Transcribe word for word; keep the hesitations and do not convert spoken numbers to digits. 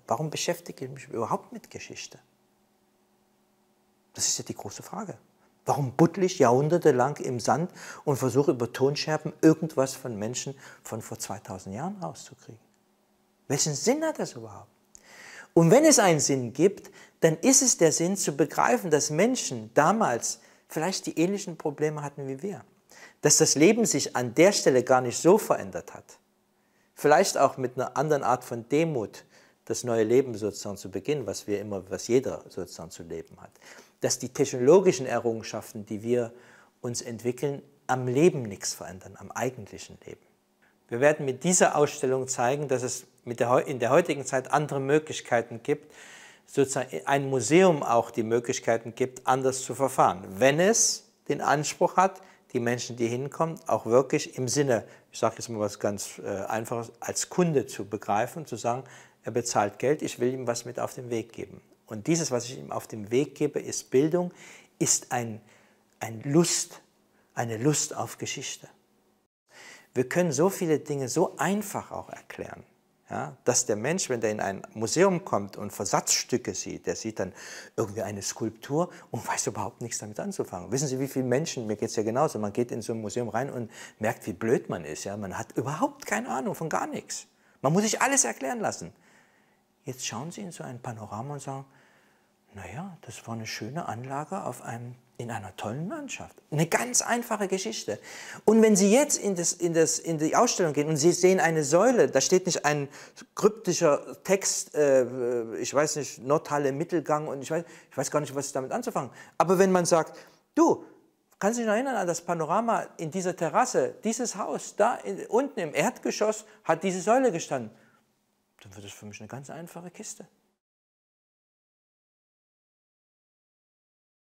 Warum beschäftige ich mich überhaupt mit Geschichte? Das ist ja die große Frage. Warum buddle ich jahrhundertelang im Sand und versuche über Tonscherben irgendwas von Menschen von vor zweitausend Jahren rauszukriegen? Welchen Sinn hat das überhaupt? Und wenn es einen Sinn gibt, dann ist es der Sinn zu begreifen, dass Menschen damals vielleicht die ähnlichen Probleme hatten wie wir. Dass das Leben sich an der Stelle gar nicht so verändert hat. Vielleicht auch mit einer anderen Art von Demut das neue Leben sozusagen zu beginnen, was wir immer, was jeder sozusagen zu leben hat. Dass die technologischen Errungenschaften, die wir uns entwickeln, am Leben nichts verändern, am eigentlichen Leben. Wir werden mit dieser Ausstellung zeigen, dass es mit der, in der heutigen Zeit andere Möglichkeiten gibt, sozusagen ein Museum auch die Möglichkeiten gibt, anders zu verfahren, wenn es den Anspruch hat, die Menschen, die hinkommen, auch wirklich im Sinne, ich sage jetzt mal was ganz äh, Einfaches, als Kunde zu begreifen, zu sagen, er bezahlt Geld, ich will ihm was mit auf den Weg geben. Und dieses, was ich ihm auf den Weg gebe, ist Bildung, ist ein, ein Lust, eine Lust auf Geschichte. Wir können so viele Dinge so einfach auch erklären, ja, dass der Mensch, wenn der in ein Museum kommt und Versatzstücke sieht, der sieht dann irgendwie eine Skulptur und weiß überhaupt nichts damit anzufangen. Wissen Sie, wie viele Menschen, mir geht es ja genauso, man geht in so ein Museum rein und merkt, wie blöd man ist. Ja? Man hat überhaupt keine Ahnung von gar nichts. Man muss sich alles erklären lassen. Jetzt schauen Sie in so ein Panorama und sagen, naja, das war eine schöne Anlage auf einem, in einer tollen Landschaft. Eine ganz einfache Geschichte. Und wenn Sie jetzt in, das, in, das, in die Ausstellung gehen und Sie sehen eine Säule, da steht nicht ein kryptischer Text, äh, ich weiß nicht, Nordhalle, Mittelgang, und ich weiß, ich weiß gar nicht, was damit anzufangen. Aber wenn man sagt, du, kannst du dich noch erinnern an das Panorama in dieser Terrasse, dieses Haus, da in, unten im Erdgeschoss hat diese Säule gestanden, dann wird das für mich eine ganz einfache Kiste.